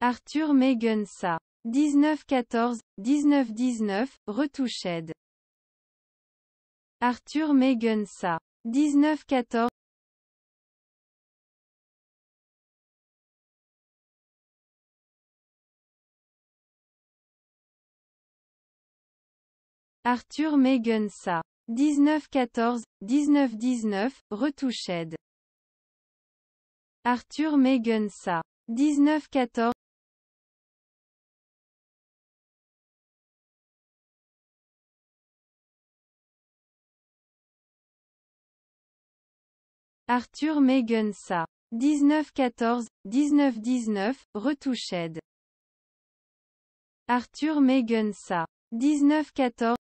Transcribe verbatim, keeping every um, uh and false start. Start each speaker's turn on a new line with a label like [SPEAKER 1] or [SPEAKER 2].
[SPEAKER 1] Arthur Megensa. dix-neuf quatorze, dix-neuf dix-neuf, Retouched. Arthur Megensa. dix-neuf quatorze. Arthur Megensa. dix-neuf quatorze, dix-neuf dix-neuf, Retouched. Arthur Megensa. dix-neuf quatorze. Arthur Megensa. dix-neuf quatorze, dix-neuf dix-neuf, Retouched. Arthur Megensa. dix-neuf quatorze.